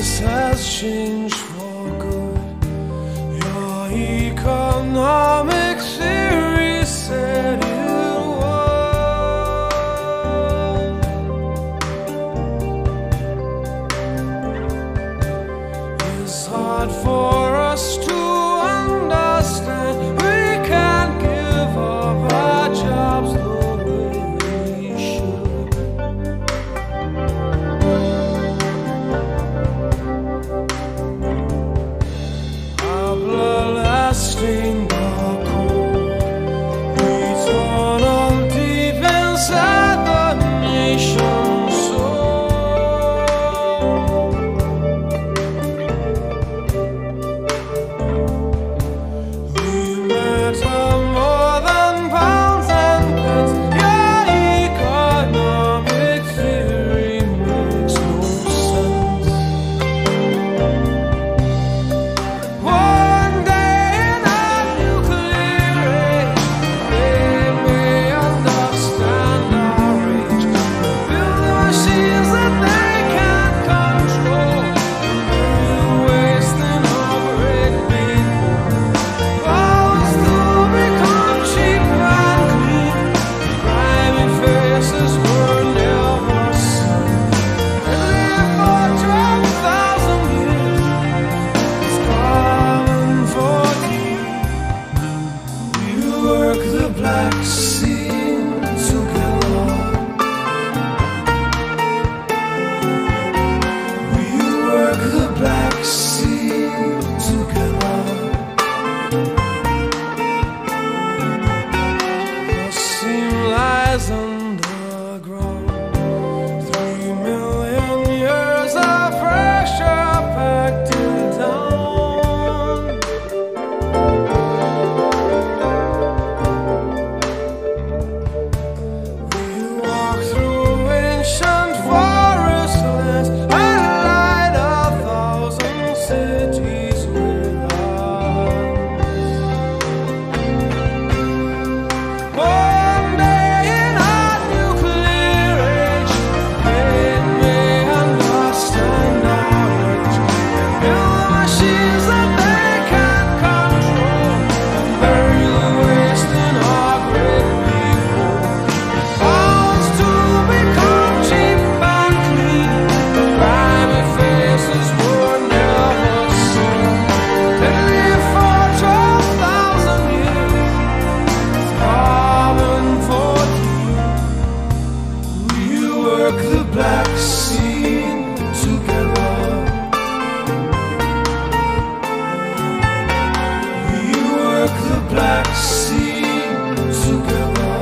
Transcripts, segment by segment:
This has changed for good. Your economic theory said it would. It's hard for us to understand. We can't give up our jobs the way we should. Our blood-lasting dark hole, eternal deep inside the nation's soul. We matter more than pounds and pence. Your economic theory makes no sense. One day in our nuclear age, they may understand our rage. Build the machines that they can't control. We're wasting our great big powers to become cheap and clean. Grimy faces were never seen. They live for 12,000 years. It's common for you. We work the black scene together. We work the black scene together. The seam lies underground. 3 million years of pressure packed it down. We walk through ancient forest lands and light 1,000 cities with ours. One day in our nuclear age, they may understand our rage. Build the machines that they can't control. Bury the waste in our great big hole. Powers to become cheap and clean. Grimy faces were never seen. They live for 12,000 years. Common for you. We work the black scene together. We work the black scene together.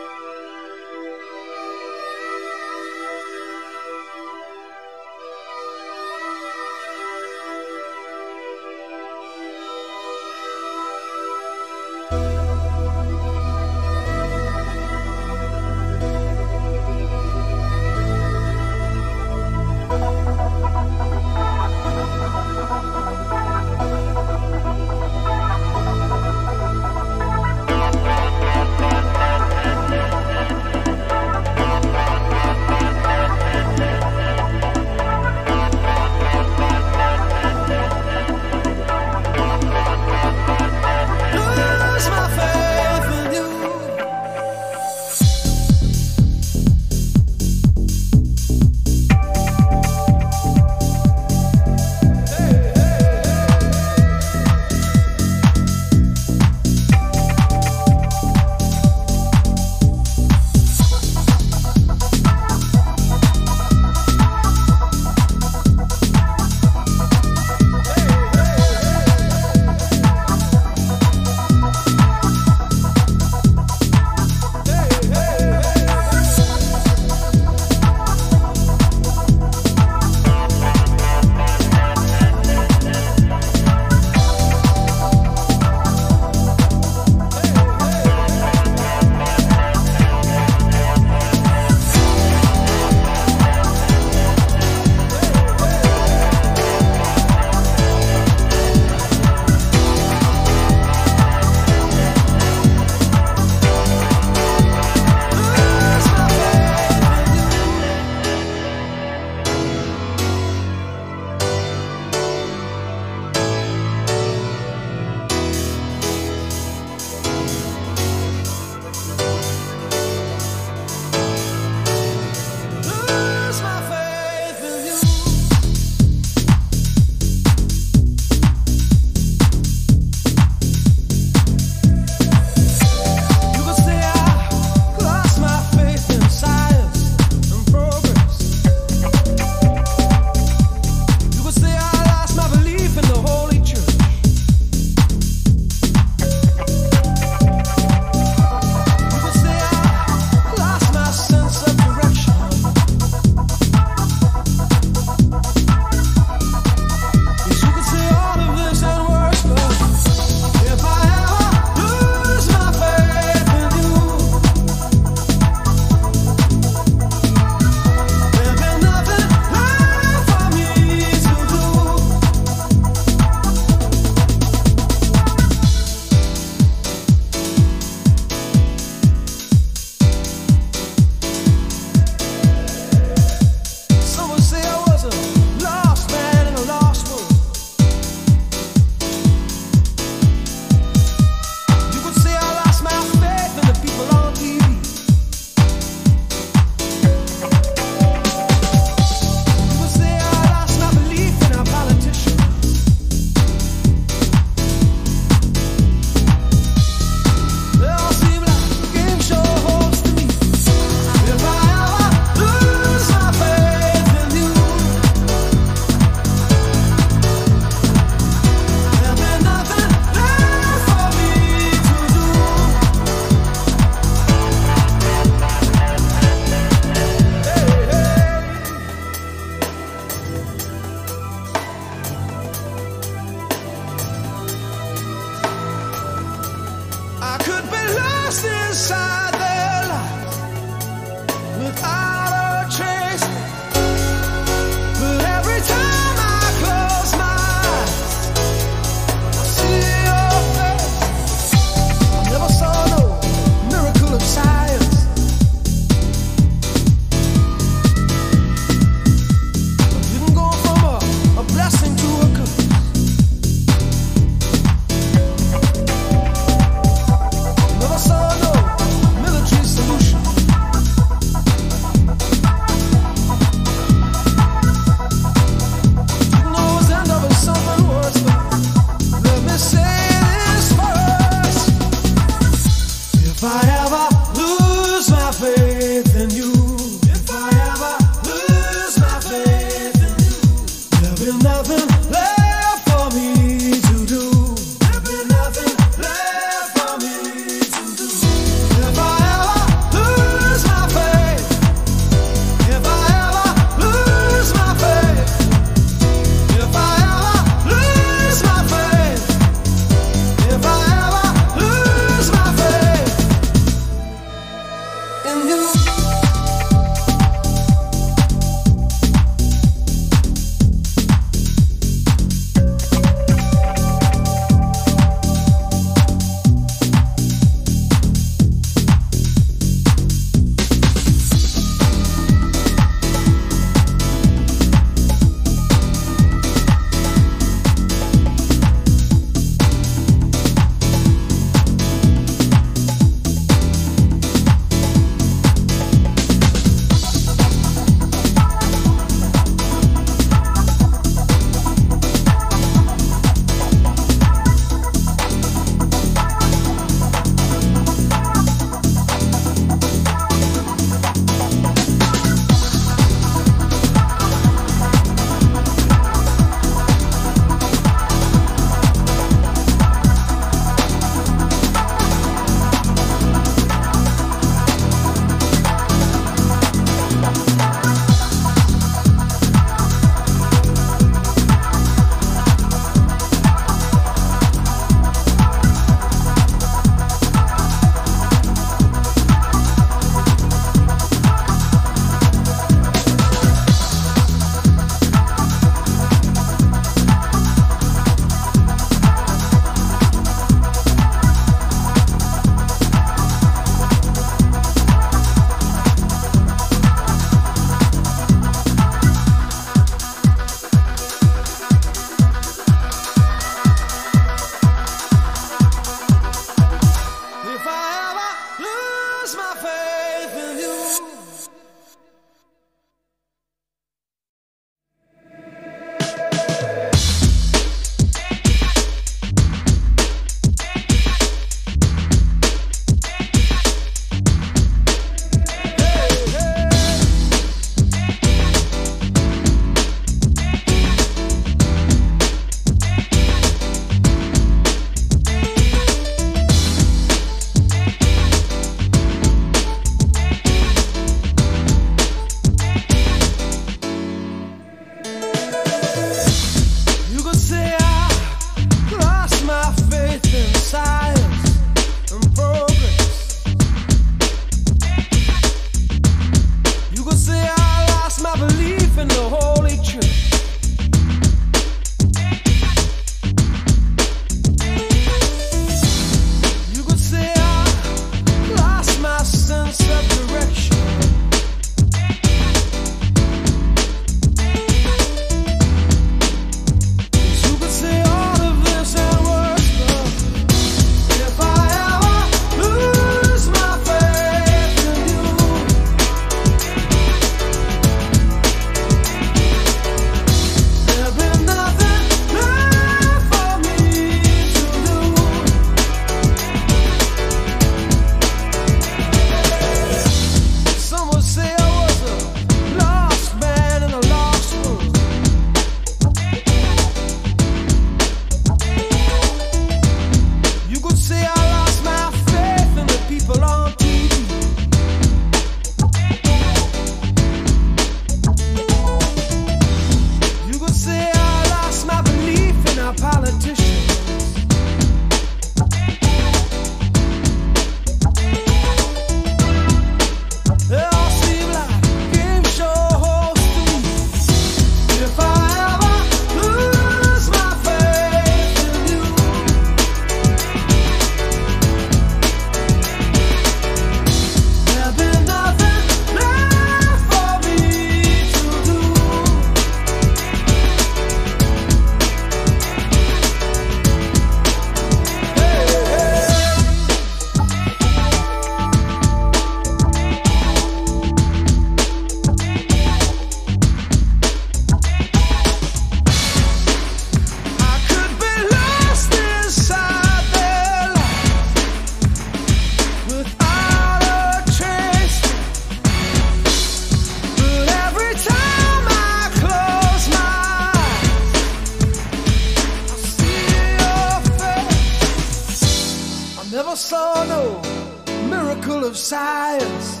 saw no miracle of science.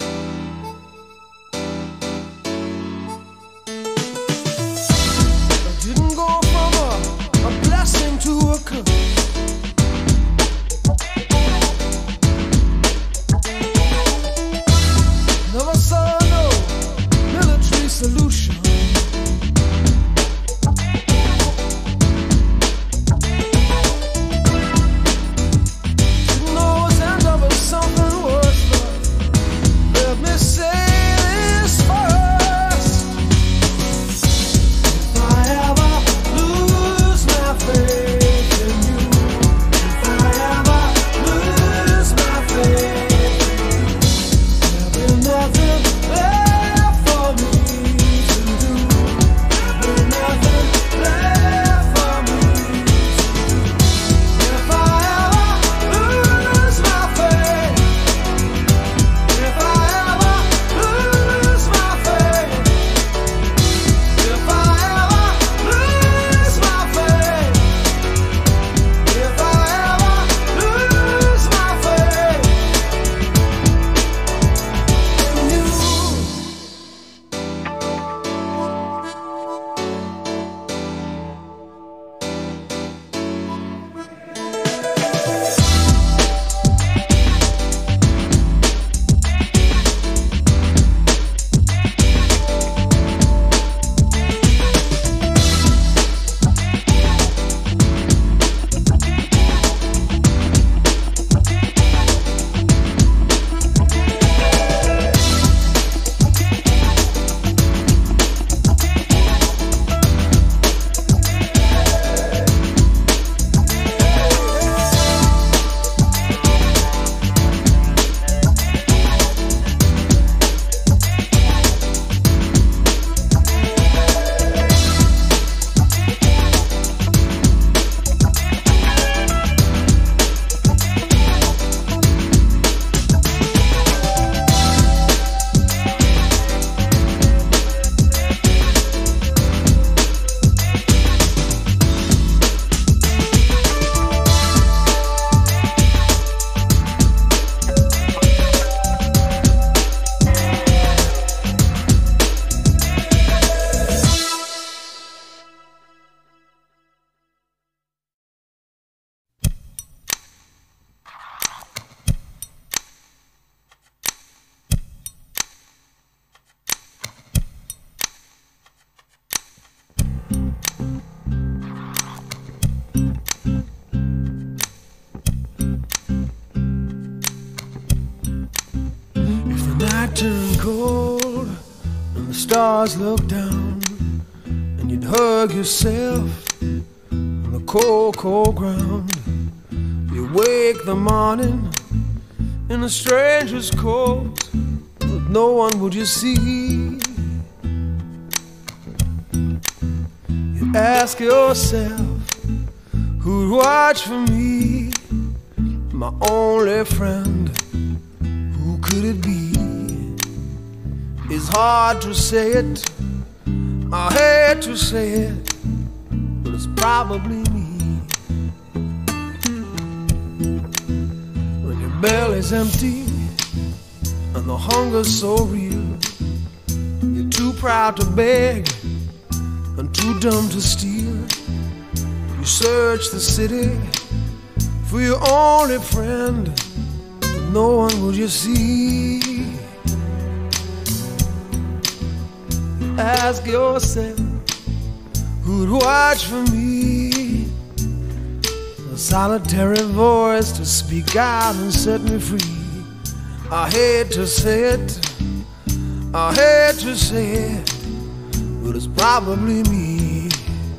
I didn't go from a blessing to a curse. Never saw no military solution. Turn cold and the stars look down, and you'd hug yourself on the cold, cold ground. You wake the morning in a stranger's coat, but no one would you see. You ask yourself, who'd watch for me? My only friend, who could it be? It's hard to say it, I hate to say it, but it's probably me. When your belly's empty and the hunger's so real, you're too proud to beg and too dumb to steal. You search the city for your only friend, but no one will you see. Ask yourself, who'd watch for me? A solitary voice to speak out and set me free. I hate to say it, I hate to say it, but it's probably me.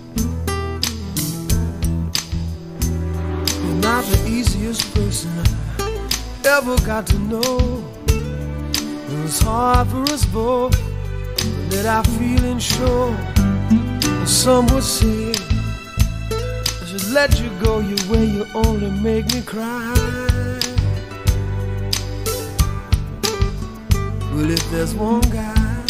You're not the easiest person I ever got to know. It's hard for us both that I feeling sure. Some would say I should let you go your way, you only make me cry. Well, if there's one guy,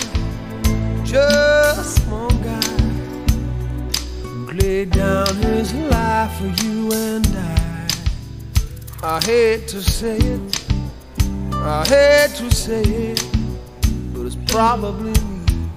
just one guy, who laid down his life for you and I, I hate to say it, I hate to say it, but it's probably me.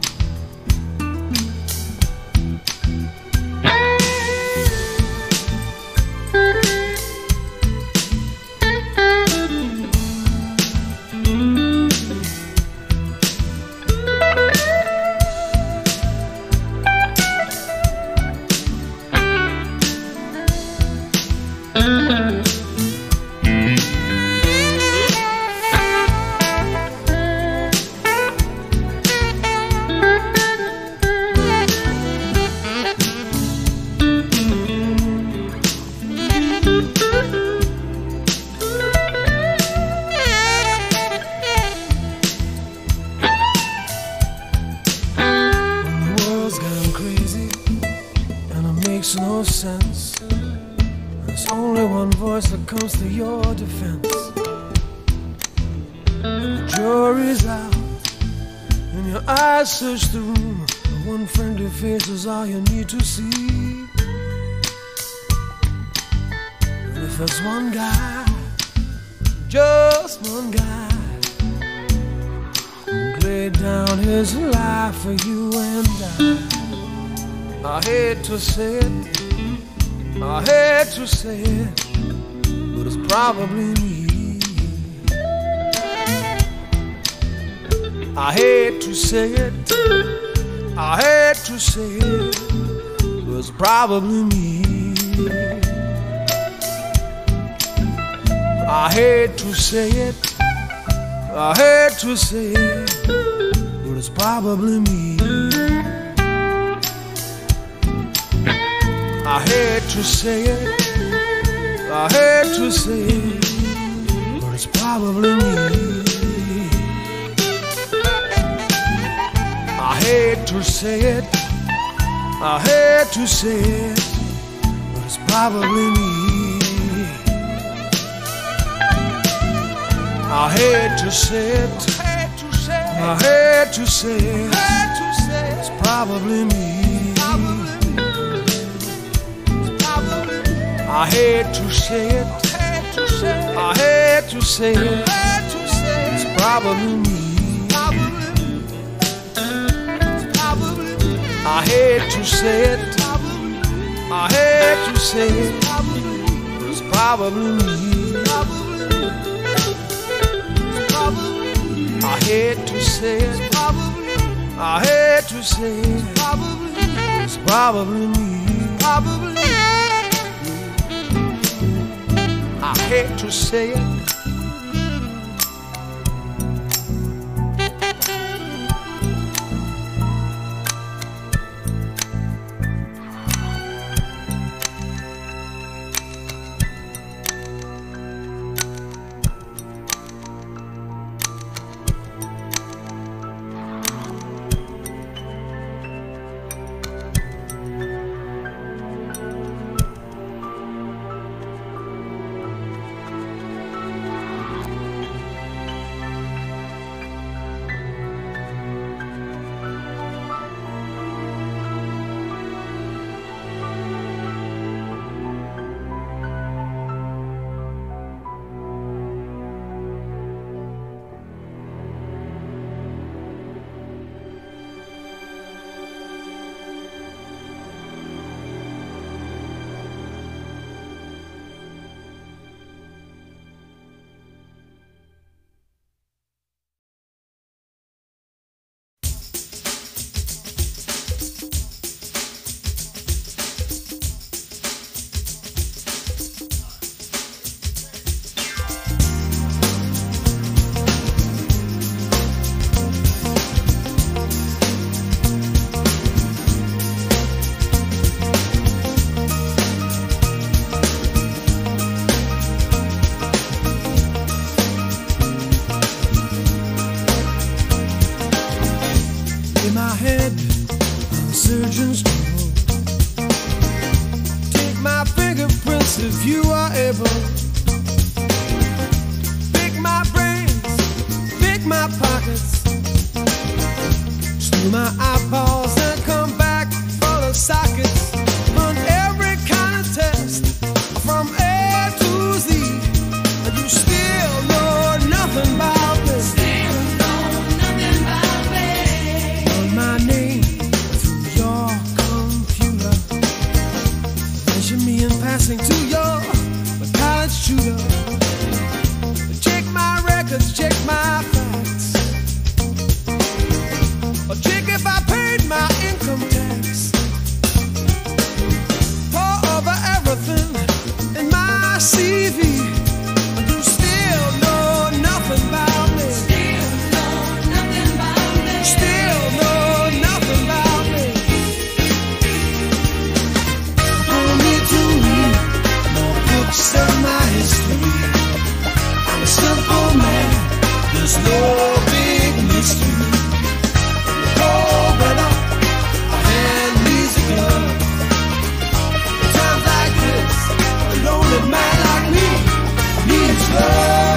Makes no sense. There's only one voice that comes to your defense. And the jury's out, and your eyes search the room. And one friendly face is all you need to see. And if there's one guy, just one guy, who laid down his life for you and I hate to say it, I hate to say it, but it's probably me. I hate to say it, I hate to say it, but it's probably me. I hate to say it, I hate to say it, but it's probably me. I hate to say it, I hate to say it, but it's probably me. I hate to say it, I hate to say it, but it's probably me. I hate to say it, I hate to say it, it's probably me. I hate to say it, I hate to say it, it's probably me. I hate to say it, I hate to say it, it's probably me. I hate to say it, I hate to say it, it's probably me. I hate to say it. passing to your college tutor. Check my records, check my facts, or check if I paid my income tax. Pour over everything in my CV. You still know nothing about me. Still know nothing about me. Don't need to read more books of my history. I'm a simple man, there's no big mystery. Oh, brother, I hand needs a glove. Times like this, a lonely man like me needs love.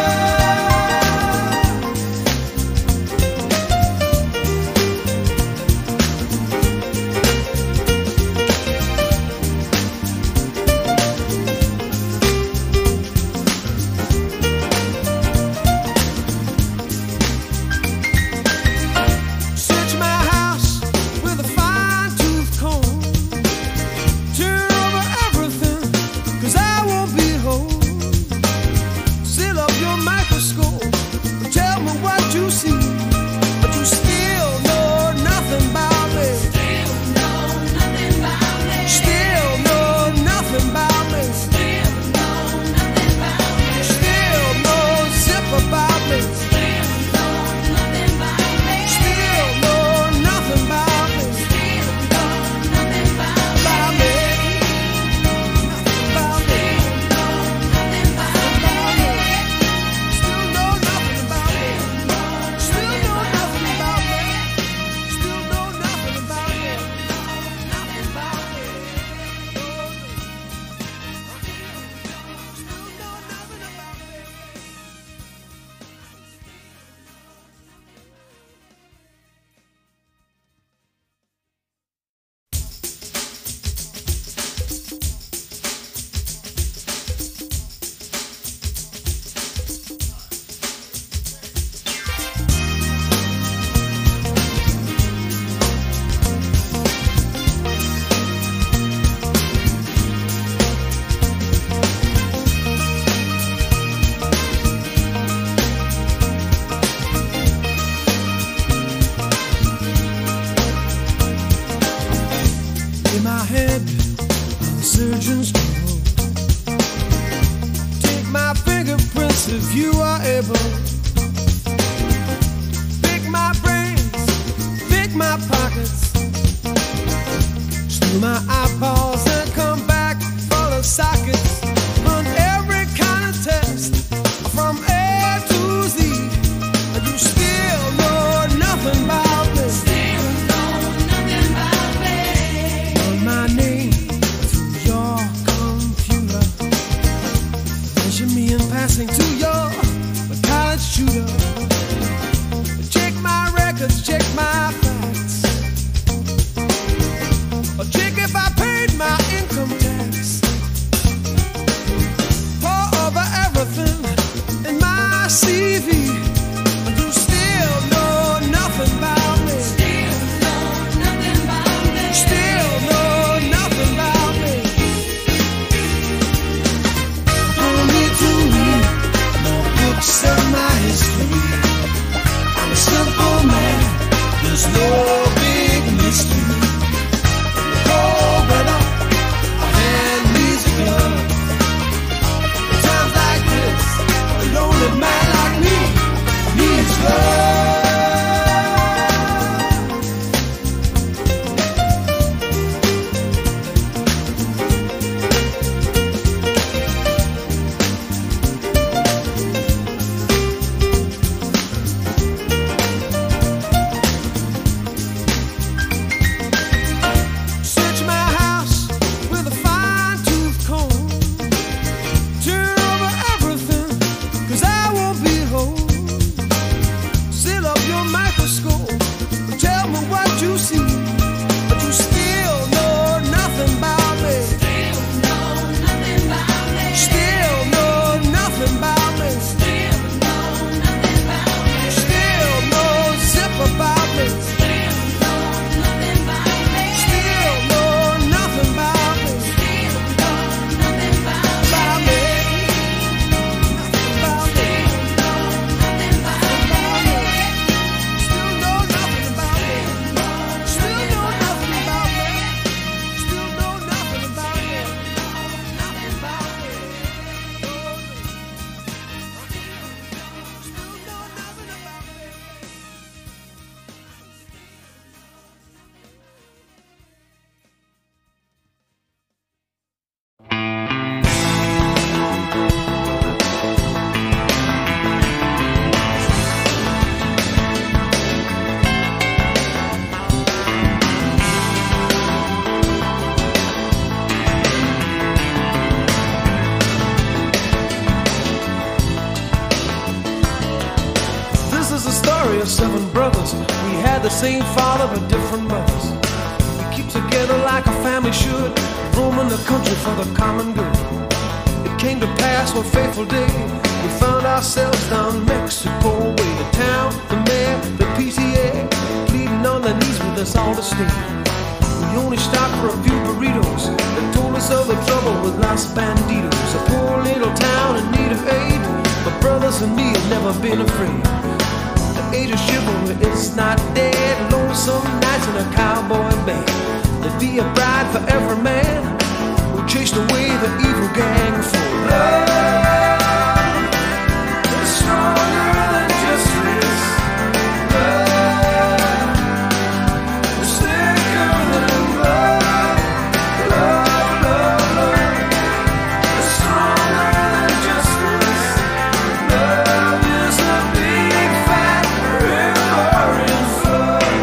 Search my house with a fine-tooth comb. Turn over everything, 'cause I won't be home. Seal up your microscope and tell me what you see. But you still know nothing about me. Still know nothing about me. Still know nothing about me. Still know nothing about me. Still know zip about me. Still know nothing about me. Still know nothing about me. Still know nothing about me. Nothing about me. Still know nothing about me. Still know nothing about me. Still know nothing about me. Nothing about me. Still know nothing about me. In my head, on the surgeon's table. Take my fingerprints if you are able. Pick my brains, pick my pockets. Steal my eyeballs and come back full of sockets. Run every kind of test from A to Z. And you still know nothing about me. Still know nothing about me. Run my name through your computer. Measure me in passing to your college tutor. Check my records, check my facts, or check if I paid my brothers. We had the same father but different mothers. We keep together like a family should, roaming the country for the common good. It came to pass one fateful day, we found ourselves down Mexico way. The town, the mayor, the PTA, pleading on their knees with us all to stay. We only stopped for a few burritos and told us of the trouble with Los Banditos. A poor little town in need of aid, but brothers and me have never been afraid. The age of chivalry is not dead. Lonesome nights in a cowboy band. There'd be a bride for every man who chased away the evil gang for love. It's stronger than justice. Love is thicker than blood. Love, love, love. It's stronger than justice. Love is a big fat river in flood.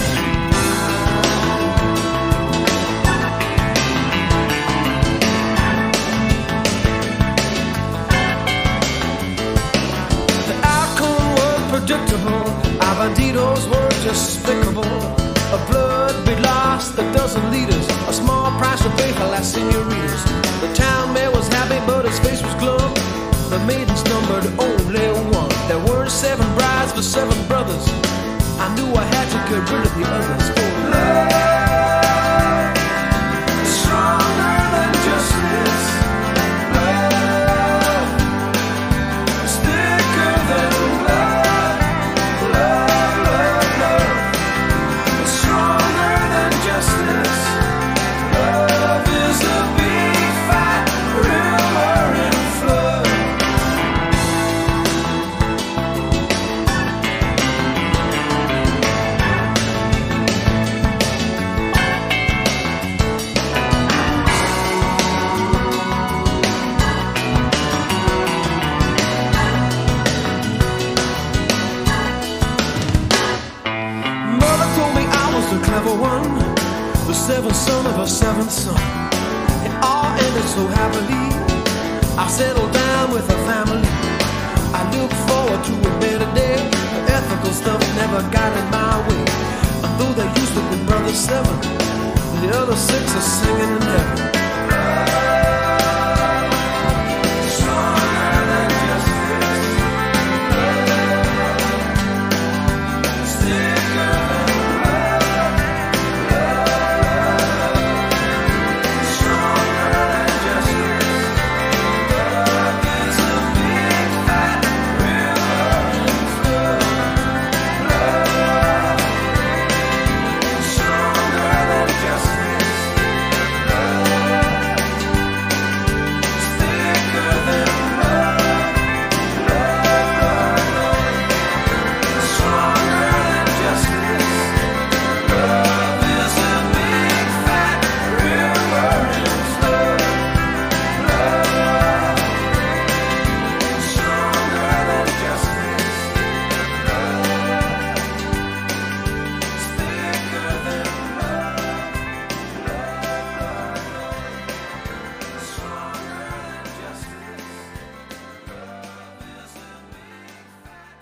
The outcome was predictable. Our banditos were despicable. A blood be lost, a dozen liters, a small price to pay for las senoritas. The town mayor was happy, but his face was glum. The maidens numbered only one. There were 7 brides for 7 brothers. I knew I had to get rid of the others. Oh, love is stronger than justice. Love is thicker than blood. Love, love, love. It's stronger than justice. Love is a big fat river in flood. Mother told me I was the clever one, the 7th son of a 7th son. It all ended so happily. I settled down with a family. I look forward to a better day. The ethical stuff never got in my way. Although there used to be brother 7, the other 6 are singing in heaven. Stronger than justice. It's thicker than blood. Stronger than justice. Love is a big fat river in flood. Love stronger than justice. Love is thicker than blood. Love, love, love. Stronger than justice. Love is a big fat river in flood. Love stronger than justice. Love is thicker than blood. Love, love, love. Stronger than justice. Love is a big fat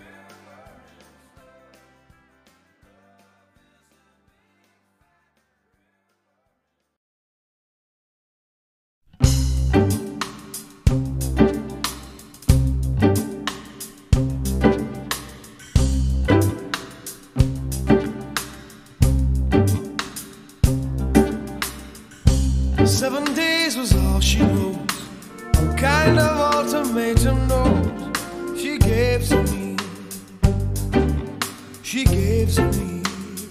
river. 7 days was all she wrote. What kind of ultimatum note she gave to me? She gave to me.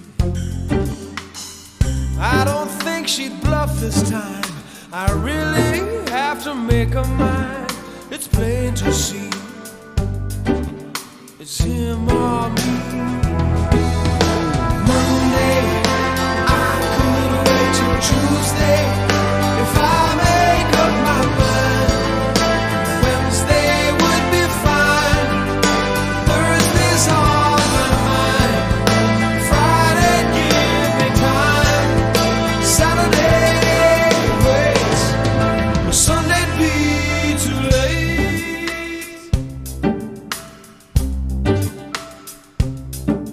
I don't think she'd bluff this time. I really have to make her mine. It's plain to see. It's him or me. Monday, I could wait till Tuesday. If I make up my mind, Wednesday would be fine. Thursday's all my mind. Friday, give me time. Saturday, wait. Sunday'd be too late.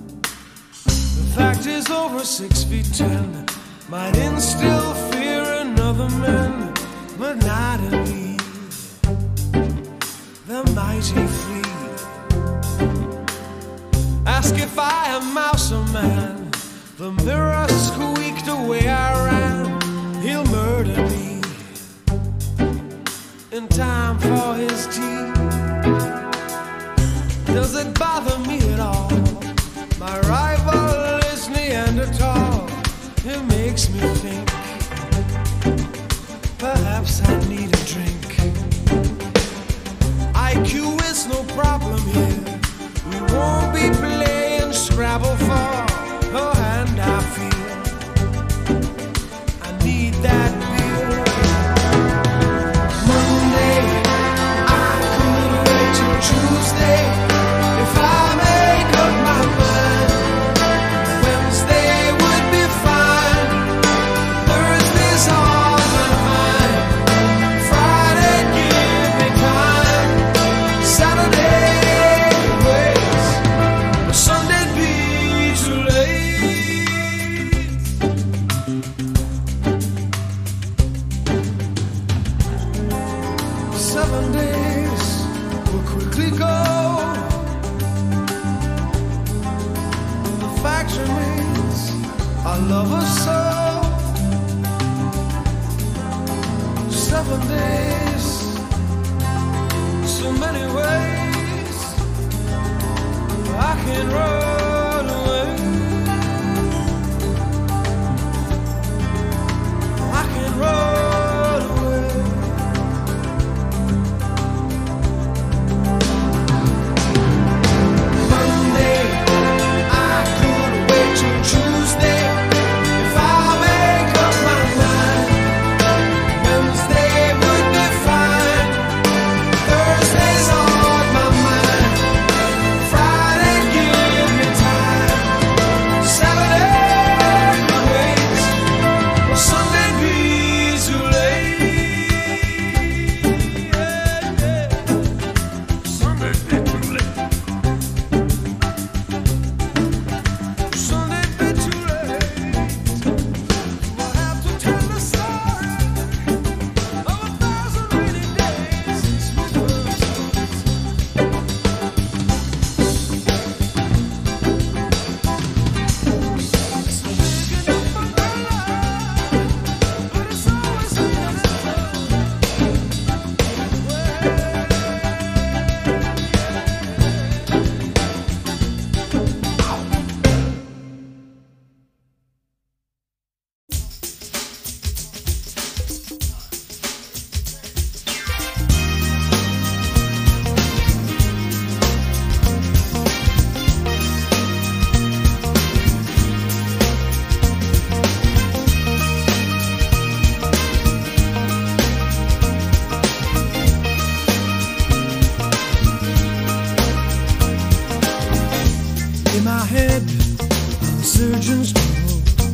can still fear another man, but not in me. The mighty flee. Ask if I am mouse or man. The mirror squeaked away I ran. He'll murder me in time for his tea. Does it bother me at all? My rival is Neanderthal. It makes me think perhaps I need a drink. IQ is no problem here. We won't be playing Scrabble for a hand I feel. I need that beer. Monday, I couldn't wait till Tuesday. If I make up my mind, Wednesday would be fine. Thursday's on my mind. Friday, give me time. Saturday, waits. But Sunday'd be too late. 7 days will quickly go. The fact remains, I love her so. 7 days, so many ways I can run away. I can run away. Monday, I could wait till Tuesday. If I make up my mind, Wednesday would be fine. Thursday's on my mind. Friday, give me time. Saturday, waits. Well, Sunday be too late. Sunday be too late. Sunday be too late. We'll have to tell the story of 1,000 rainy days since we first but it's always in my head, a surgeon's tool.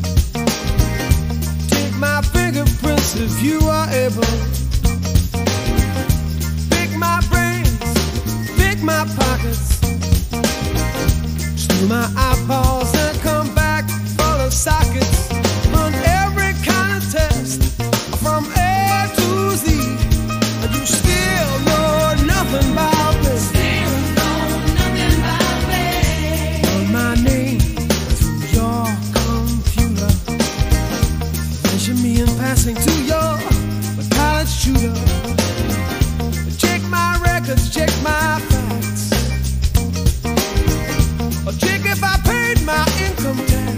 Take my fingerprints if you are able. Pick my brains, pick my pockets. Steal my eyeballs and come back full of sockets. Run every kind of test from A to Z. And you still know nothing about me. Run my name through your computer. Measure me in passing to your college tutor. Check my records, check my facts. Or check if I paid my income tax.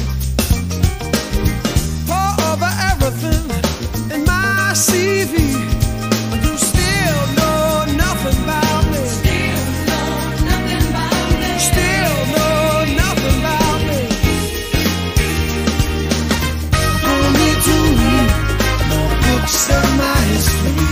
Pour over everything in my CV. But you still know nothing about me. Still know nothing about me. Don't need to read no books of my history.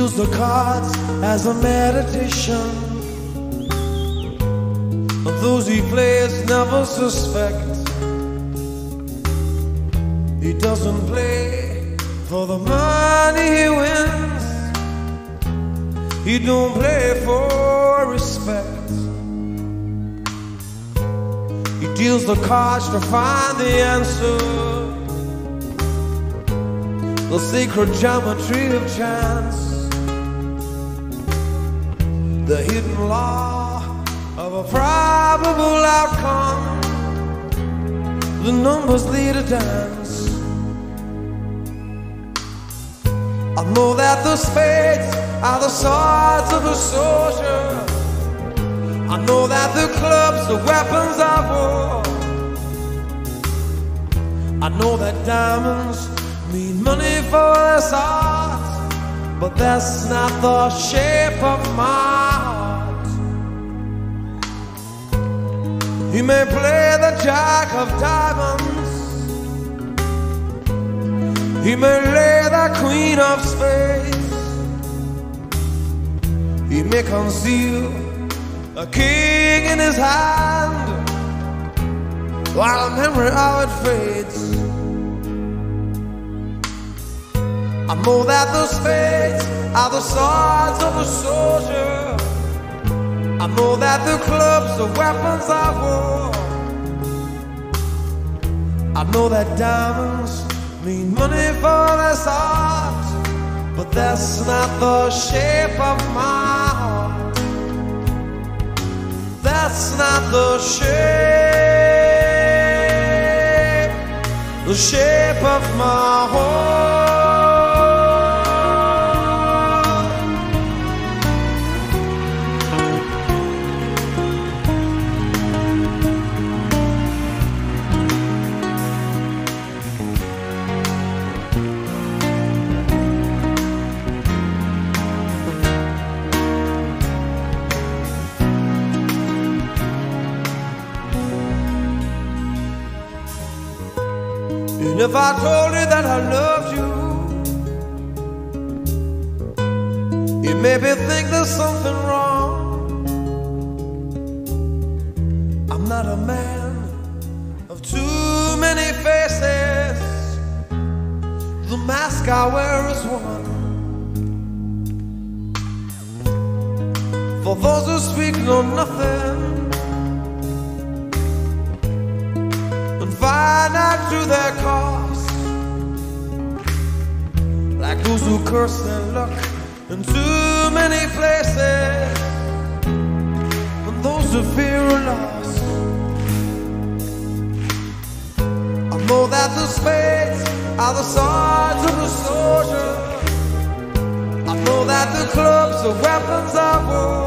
deals the cards as a meditation. But those he plays never suspect. He doesn't play for the money he wins. He don't play for respect. He deals the cards to find the answer, the sacred geometry of chance, the hidden law of a probable outcome. The numbers lead a dance. I know that the spades are the swords of a soldier. I know that the clubs are weapons of war. I know that diamonds mean money for this art, but that's not the shape of my heart. He may play the jack of diamonds, he may lay the queen of spades, he may conceal a king in his hand while memory of it fades. I know that the spades are the swords of a soldier. I know that the clubs are weapons of war. I know that diamonds mean money for this art, but that's not the shape of my heart. That's not the shape of my heart. And if I told you that I loved you, you maybe think there's something wrong. I'm not a man of too many faces. The mask I wear is one. For those who speak know nothing and find out through their cost, like those who curse their luck in too many places, and those who fear a loss. I know that the spades are the swords of a soldier. I know that the clubs are weapons of war.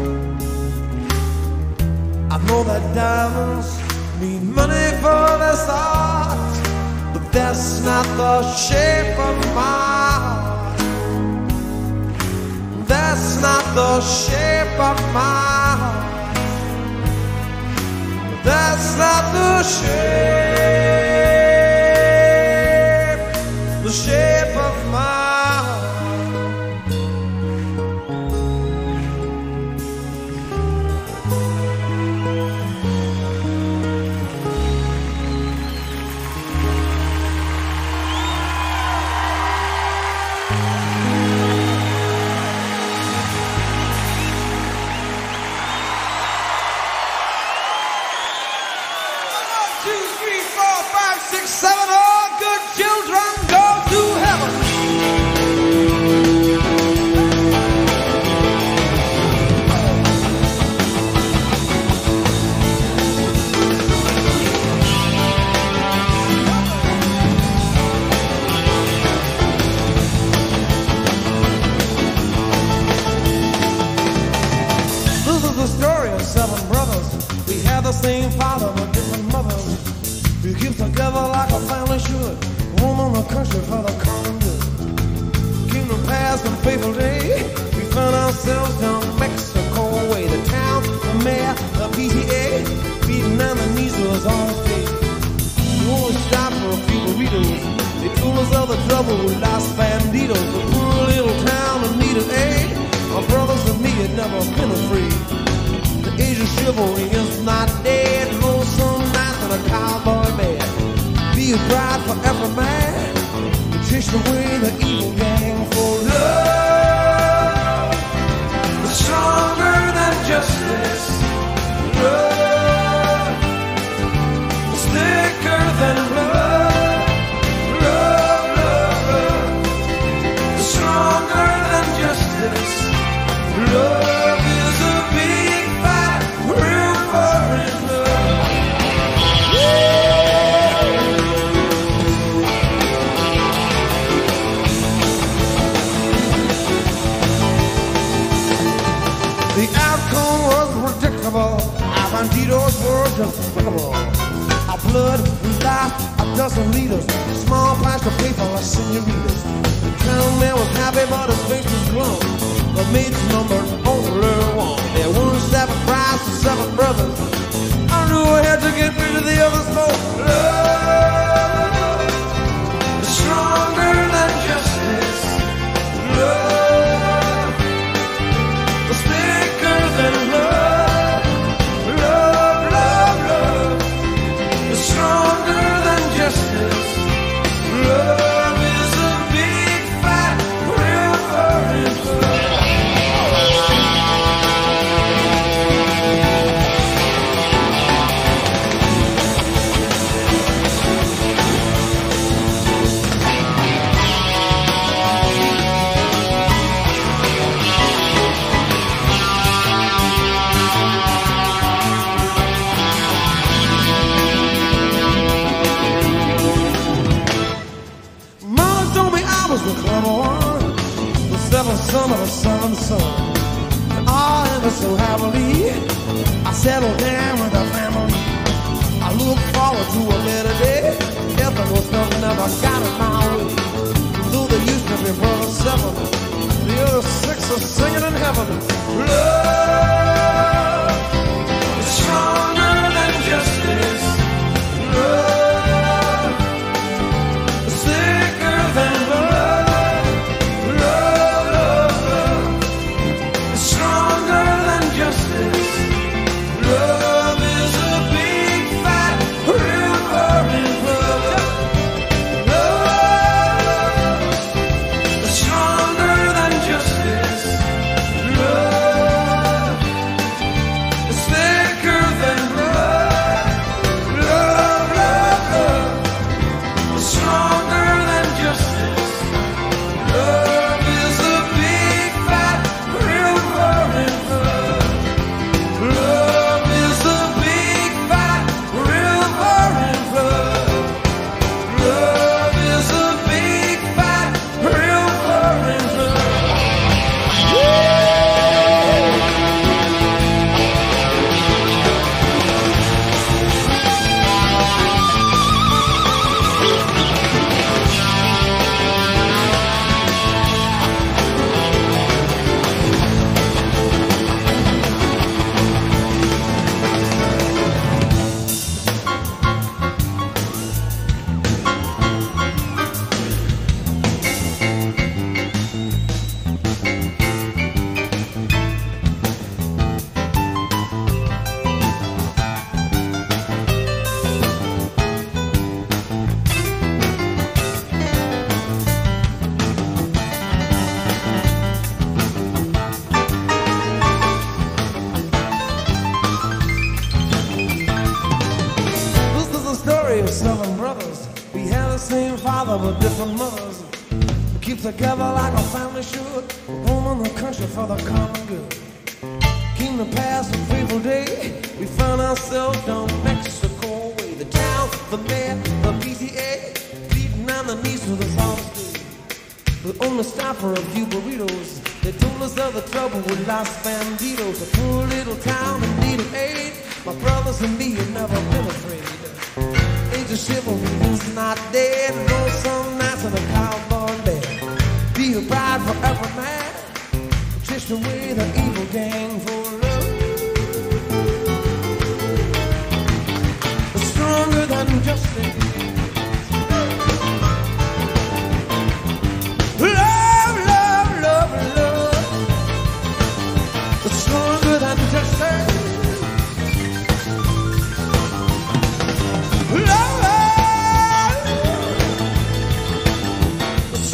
I know that diamonds mean money for this art, but that's not the shape of my heart. That's not the shape of my heart. That's not the shape of my heart. Seven, all good children go to heaven. This is the story of seven brothers. We have the same father but different mothers. We keep together like a family should. Home on the country for the common good. Kingdom past and fateful day, we found ourselves down Mexico way. The town, the mayor, the PTA, beating on the knees was all day. We only stopped for a few burritos. They told us of the trouble with Los Banditos. The poor little town that needed chase away the evil gang. For love is stronger than justice. Love is thicker than blood. Love, love, love is stronger than justice. Love is a big fat river in love. The outcome was predictable. Our banditos were despicable. Our blood was life, a dozen liters. Small price to pay for our senoritas. The town man was happy, but his face was glum. The maid's number only one. There were 7 brides and 7 brothers. I knew I had to get rid of the others for love is stronger than justice. Love is thicker than love. Love, love, love is stronger than justice. Love is a big fat river in love. The clever one, the 7th son of a 7th son. And all ever so happily, I settled down with a family. I look forward to a better day. If there was nothing never got in my way. Though there used to be brother 7, the other 6 are singing in heaven. Love is stronger than justice. Love is thicker than love. Love is a big fat river in love. Love is stronger than justice. Love is thicker than blood. Love, love, love is stronger than justice. Love is a big fat river in love. Love is a big fat river in blood. Love is a big fat river in blood. Of 7 brothers, we had the same father but different mothers. We keep together like a family should. Home in the country for the common good. Came to pass a fateful day. We found ourselves down Mexico way. The town, the mayor, the PTA, beating on the knees to the pharmacy. We only stopped for a few burritos. They told us of the trouble with Los Banditos. A poor little town in need of aid. My brothers and me had never been afraid. Age of chivalry is not dead. No some nights in a cowboy bed. Be a bride for every man. Chase away the evil gang for love. It's stronger than justice. Love, love, love, love. It's stronger than justice. Love,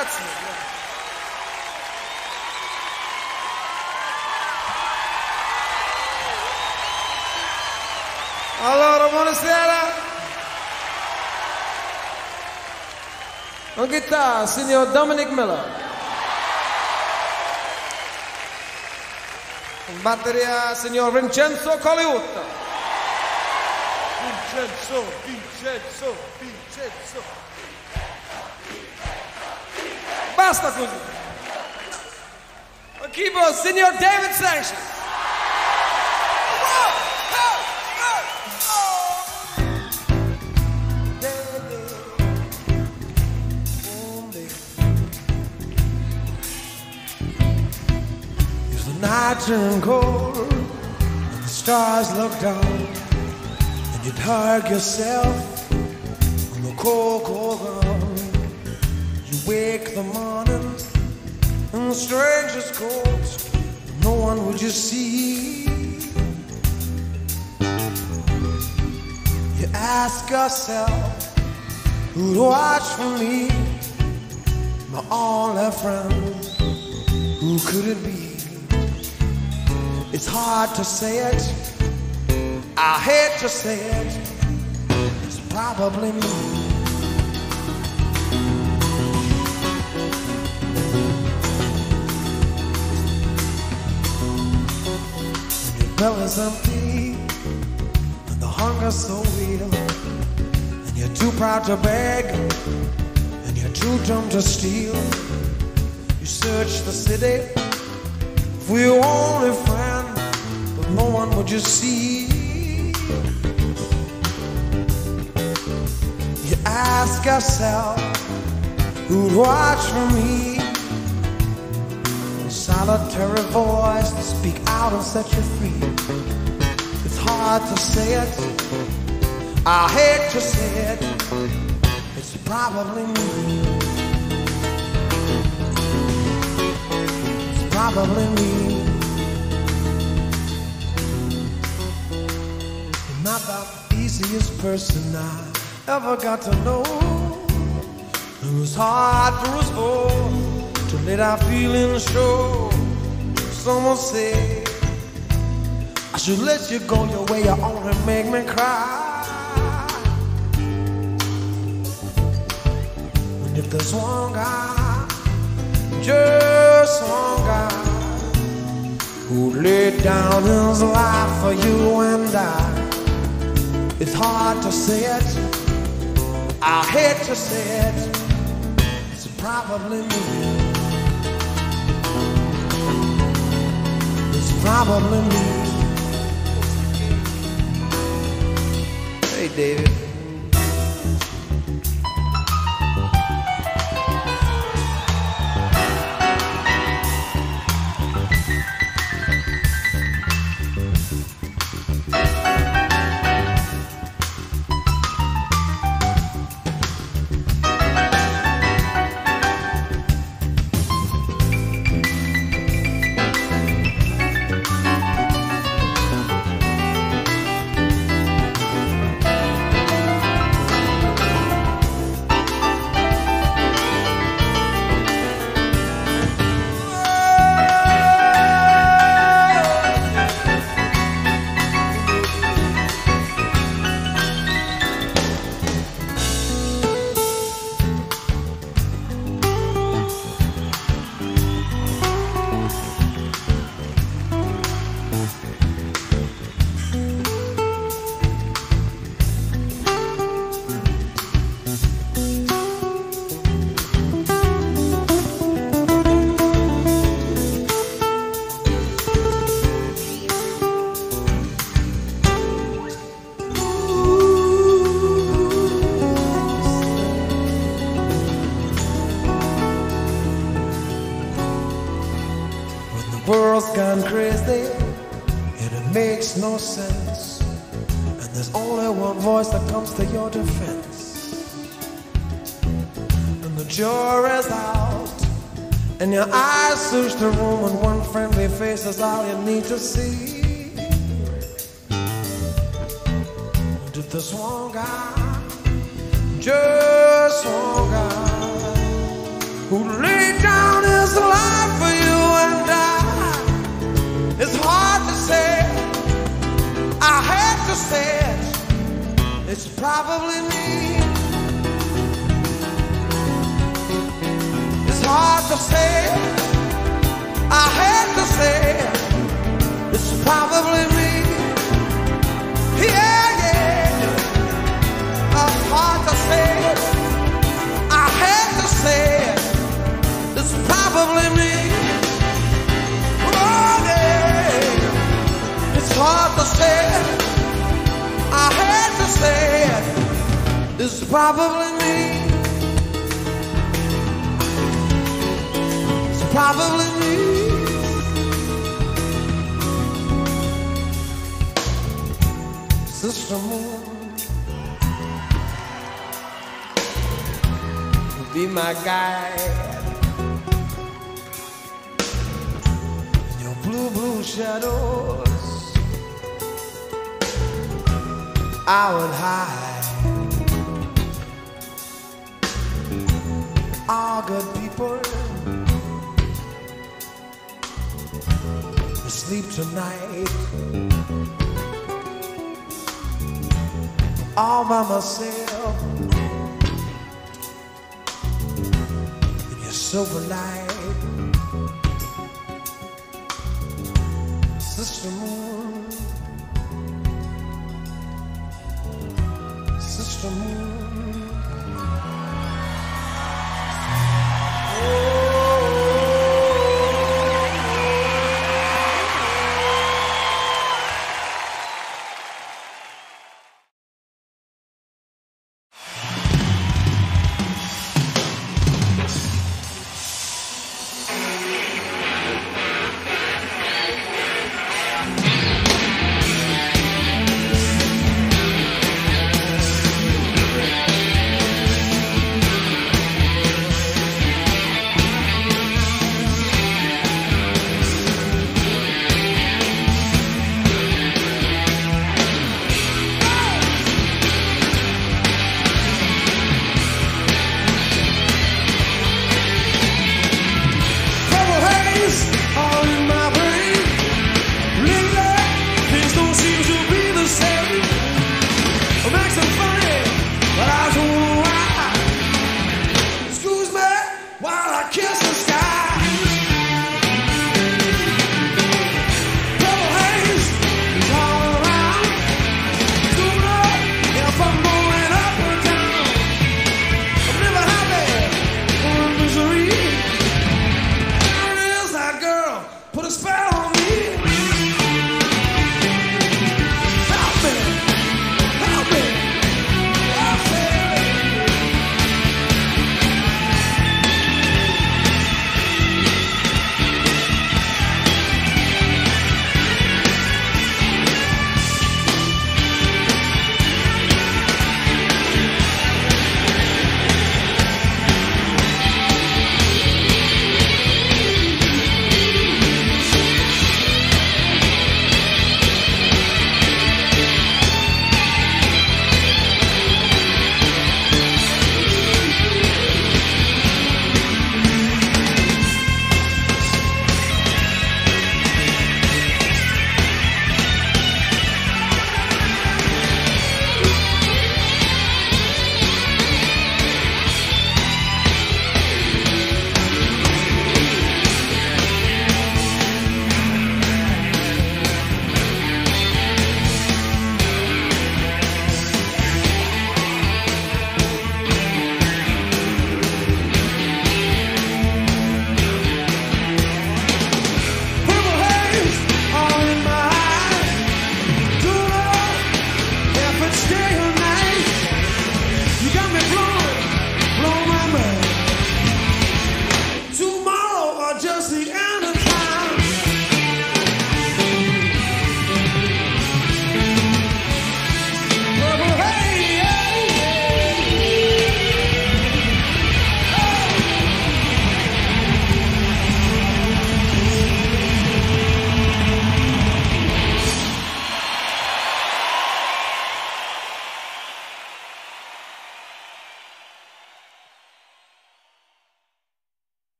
Grazie. Allora, buonasera. On guitar, signor Dominic Miller. In batteria, signor Vincenzo Coliutta. Vincenzo. Basta così. On keyboard, signor David Sanchez. Night turned cold and the stars look down, and you'd hug yourself on the cold, cold ground. You wake the morning in the strangest cold, no one would you see. You ask yourself, who'd watch for me, my only friend, who could it be? It's hard to say it, I hate to say it, it's probably me. When your belly's empty, and the hunger's so real, and you're too proud to beg, and you're too dumb to steal, you search the city for your only friend, but no one would you see. You ask yourself, who'd watch for me? A solitary voice to speak out and set you free. It's hard to say it, I hate to say it, it's probably me. Probably me. You're not the easiest person I ever got to know. It was hard for us both to let our feelings show. Someone say I should let you go your way, you only make me cry. And if there's one guy, just one guy, who laid down his life for you and I. It's hard to say it, I hate to say it, it's probably me. It's probably me. Hey, David. World's gone crazy and it makes no sense, and there's only one voice that comes to your defense. And the jury's out and your eyes search the room, and one friendly face is all you need to see. And if there's one guy, just one guy, who laid down his life for you and I. It's hard to say, I had to say it, it's probably me. It's hard to say, I had to say it, it's probably me. Yeah, yeah, it's hard to say it, I had to say it, it's probably me. Oh yeah, it's hard to say it, I had to say it, it's probably me. It's probably me. Sister Moon, be my guide. Your blue, blue shadows I would hide. All good people sleep tonight. All by myself in your silver light, Sister Moon, Sister Moon.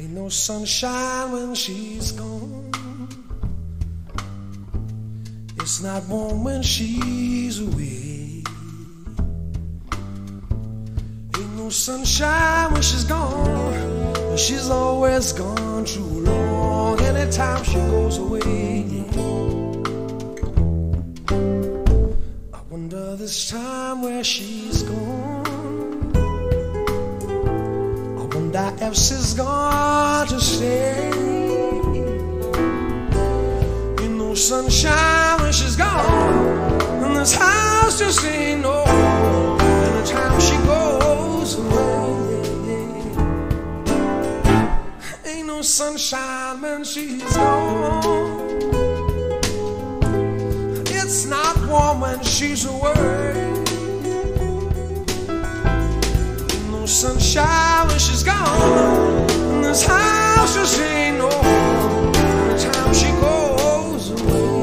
Ain't no sunshine when she's gone. It's not warm when she's away. Ain't no sunshine when she's gone. But she's always gone too long. Anytime she goes away, I wonder this time where she's gone. I wonder if she's gone to stay. Ain't no sunshine when she's gone, and this house just ain't no home. Anytime she goes away, ain't no sunshine when she's gone. It's not warm when she's away. Ain't no sunshine when she's gone, and this house just ain't no home. Anytime she goes away.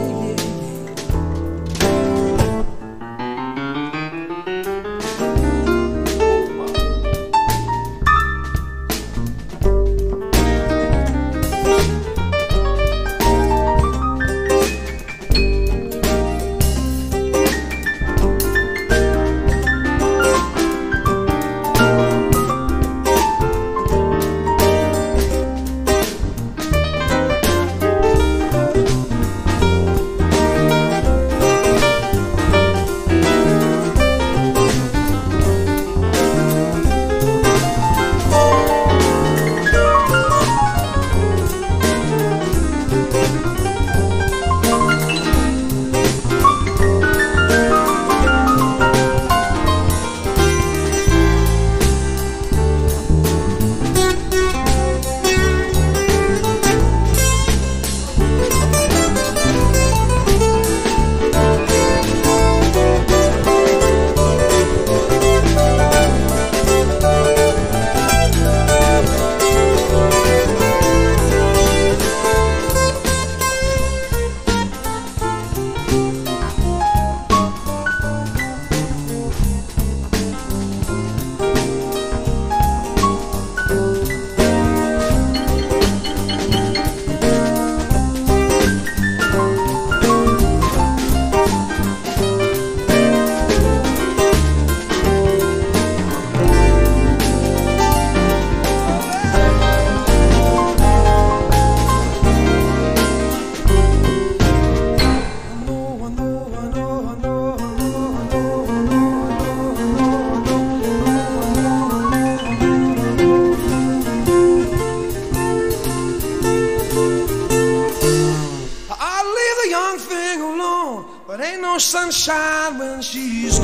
But ain't no sunshine when she's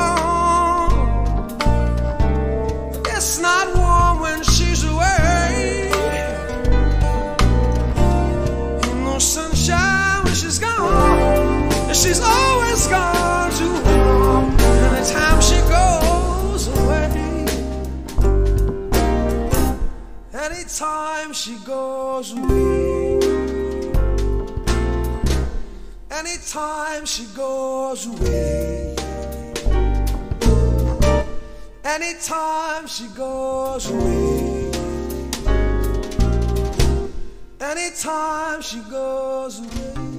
gone. It's not warm when she's away. Ain't no sunshine when she's gone. And she's always gone too long. Anytime she goes away. Anytime she goes away. Anytime she goes away. Anytime she goes away. Anytime she goes away.